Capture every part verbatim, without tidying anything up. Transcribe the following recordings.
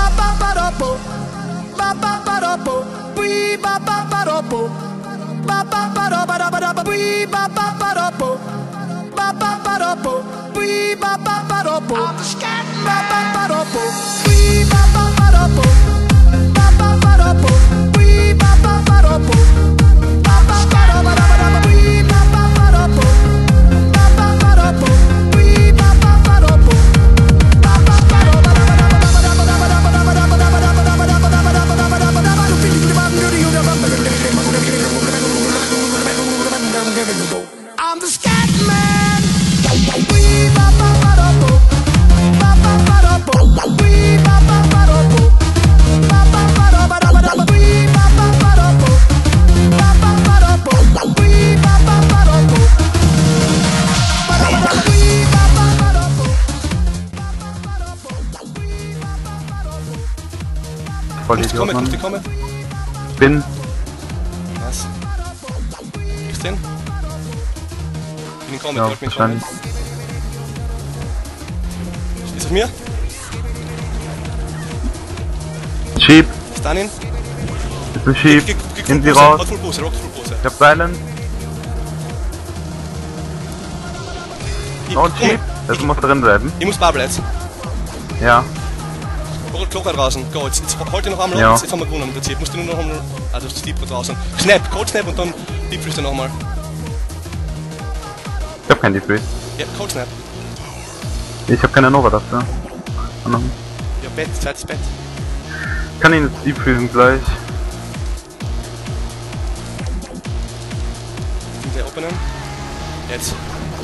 Musst du kommen, musst du kommen? Bin. Was? Kriegst du den? Bin ich kommen, Ja, ich wollte mich kommen. Ist auf mir? Sheep. Stun ihn. Ist ein Sheep. Geh, geh, geh, Gehen Sie Full Pose, raus. hat Full Pose, rockt Full Pose. Ich hab Silence. Ich, Und komm, Sheep. Das muss drin bleiben. ich muss Bubble jetzt. Ja. Hol Glock draußen. Go, jetzt, jetzt halt ihn noch einmal Ja. ab. Jetzt, jetzt haben wir gewonnen mit der Zeit. Musst du nur noch einmal. Also das Deep draußen. Snap, Cold Snap und dann Deep Freeze noch einmal. Ich hab kein Deep Freeze. Ja, Cold Snap. Ich hab keine Nova dafür. Ja, Bett, zweites Bett. Ich kann ihn jetzt Deep Freezen gleich. Sind der openen? Jetzt.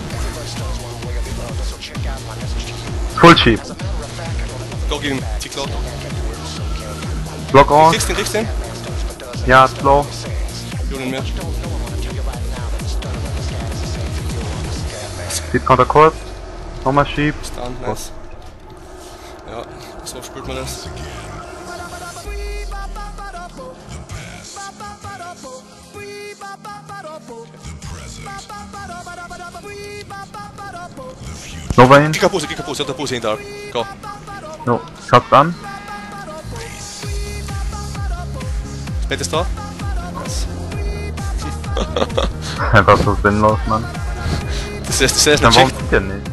Full Sheep. Go gegen zieh Glock. Block on. Kriegst du den, kriegst du den? Ja, slow. Jonen mehr. Geht Counter kurz. Nochmal Sheep. Stun, nice. Ja, so spielt man das. Nova hin. Kick Pose, kick Pose, hat der Pose hinter. Go. Jo, schaut's an. Das Bett ist da. Nice. Einfach so sinnlos, Mann. Das ist, das ist Na, nicht warum checkt. sieht der nicht?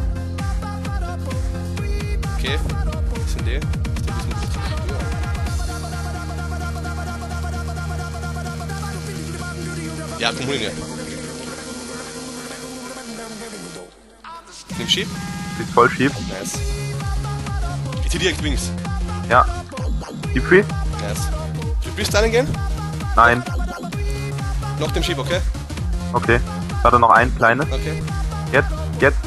Okay. Das sind die. Ja, komm, hol ihn ja. Nimm Sheep. Sieht voll Sheep. Nice. Ich zieh direkt Wings. Ja. Deep Freeze? Nice. Du willst Styling gehen? Nein. Noch dem Sheep, okay? Okay. Hat er noch ein kleines? Okay. Jetzt, jetzt.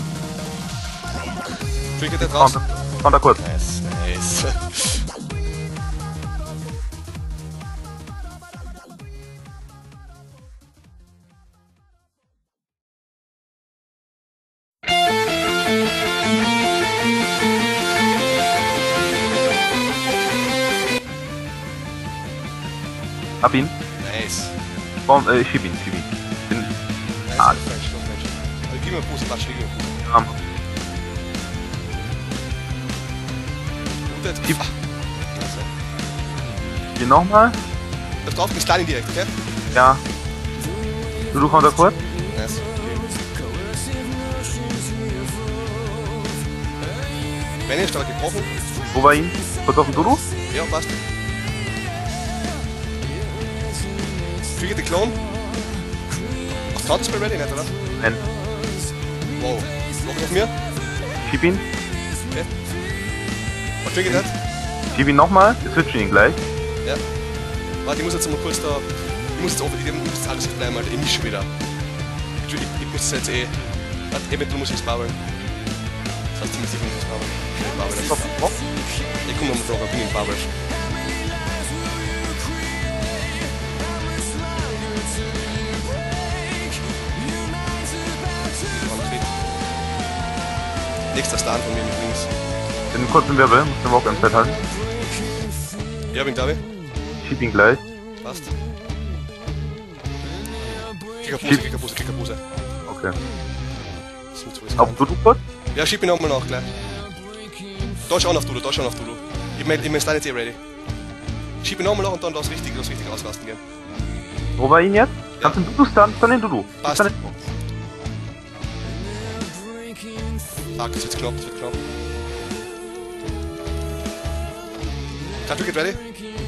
Trinket der draußen. Counter, Counter kurz. Nice, nice. Hab ihn. Nice. Warum, äh, schieb ihn, schieb ihn. Bin, Nice, Ah. no French, no French. Also gib mir einen Pose, Quatsch, gib mir einen Pose. ja, Gut, jetzt. Gib. Ah. Klasse. hier nochmal. Das drauf, den Styling direkt, okay? Ja. Du, du Counter kurz. Nice. Benny ist stark gebrochen. Wo war ihn? Kurz auf den Dudu? Ja, passt. Kriege den Clone. Ach, Counterspell ready, nicht, oder? Nein. Wow. Block auf mir. Schieb ihn. Okay. Was trigger nicht? Schieb ihn nochmal. Wir switchen ihn gleich. Ja. Warte, ich muss jetzt mal kurz da. Ich muss jetzt auf, ich muss jetzt alles bleiben, Alter. Ich misch schon wieder. Ich, ich, ich muss jetzt eh. Warte, eventuell muss ich es bauen. Das heißt, ziemlich sicher muss ich es bauen. Ich baue das. Stopp. Ich komme noch mal ich bin im Power. Nächster Stun von mir mit links. Bin kurz im Wirbel. Muss den Walk im Fett halten. Ja, bin da, Schieb ihn gleich. passt. Kickerpose, Kickerpose, Kickerpose. Okay. Das muss so Auf Dudu kurz. Ja, schieb ihn nochmal nach, gleich. Da ist auch auf Dudu, da ist auch auf Dudu. Ich mein, ich mein Stein jetzt eh ready. Schieb ihn nochmal nach und dann lass richtig, lass richtig ausrasten gehen. Wo war ihn jetzt? Kannst du den Dudu stunnen? Stun den Dudu. Passt. Stun Fuck, das wird knapp, das wird knapp. Tattoo get ready.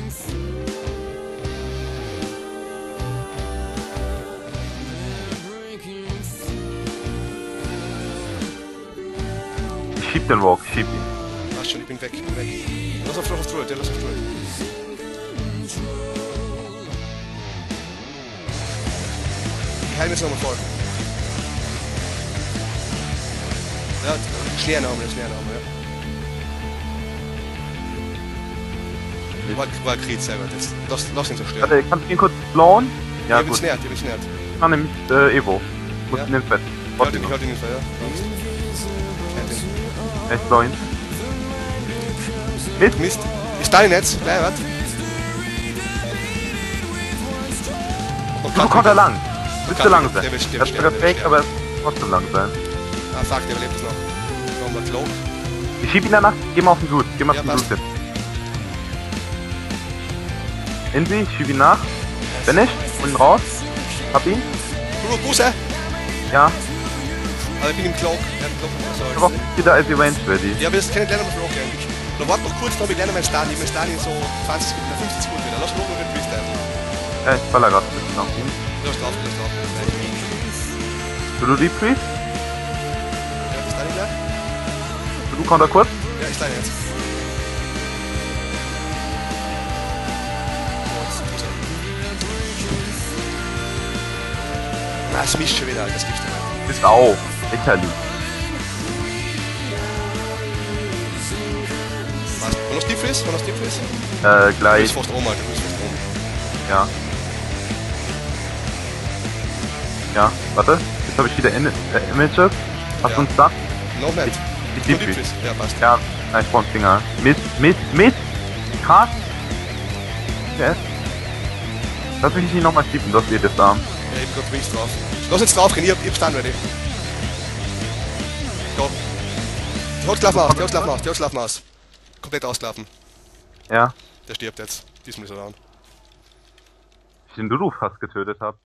Ich schieb den Walk, ich schieb ihn. Passt schon, ich bin weg, ich bin weg. Lass auf auf Druid, ja, lass auf Druid. Ich heile mich jetzt nochmal voll. Ja, Schneernahme, Schneernahme, ja. War, war Krieg selber, das. Lass, lass ihn zerstören. Warte, kannst du ihn kurz blauen? Ja, ich bin gut. snärt, ich bin snärt. Ich kann nämlich äh, Evo. Muss Ja. ihn ins Bett. Ich halte ihn, ich halte ihn in Feuer. Ja, ich blau ihn. Mist. Mist. Ich stall ihn jetzt. Gleich, warte. Du kommt er lang. Müsste Kann- lang der sein. wird- der Er wird ist sogar sterben, der wird fake, aber es muss trotzdem lang sein. Ah, fuck, der überlebt es noch. Nochmal Cloak. Ich schieb ihn danach. Geh mal auf den Dude. Geh mal Ja, auf den passt. Dude hin. Invi, ich schieb ihn nach. Finish. Hol ihn raus. Hab ihn. Du, Buße! Ja. Aber ich bin im Cloak. Ja, im Cloak. Ich hab auch Sorry. wieder als Range ready. Ja, aber das kann ich gleich noch mal gehen. Dann warte noch kurz, dann hab ich gleich noch meinen Stun. Ich hab meinen Stun in so zwanzig Sekunden, fünfzig Sekunden wieder. Lass noch mal den Freestyle. Ja, ich baller grad ein bisschen auf ihn. Lass drauf, lass drauf. Du, du Deep Freeze? Ja, das Stun ich gleich. Du, du Counter kurz? Ja, ich stun jetzt. Na, es mischt schon wieder, Alter, das gibt's nicht mehr. Bist auch. Lächerlich. Was? Wann hast du Deep Freeze? Wann hast du Deep Freeze? Äh, Du gleich. bist fast oben, Alter, du bist fast oben. Ja. Ja, warte. Jetzt habe ich wieder In äh, Images. Hast Ja. du einen Stun? Noch nicht. Ich Nur lieb Deep dich. Freeze. Ja, passt. Ja, nein, ich brauch einen Finger. Mist, Mist, Mist! Krass! Yes. Lass mich nicht nochmal schieben, das wird jetzt arm. Ja, ich hab grad Wings drauf. Lass jetzt drauf gehen, ich hab, ich hab Stun ready. Go. Die Holzklaffen aus, die Holzklaffen aus, die Holzklaffen aus. Komplett ausklappen. Ja, Der stirbt jetzt. Diesmal ist er down. ich den Dudu fast getötet hab.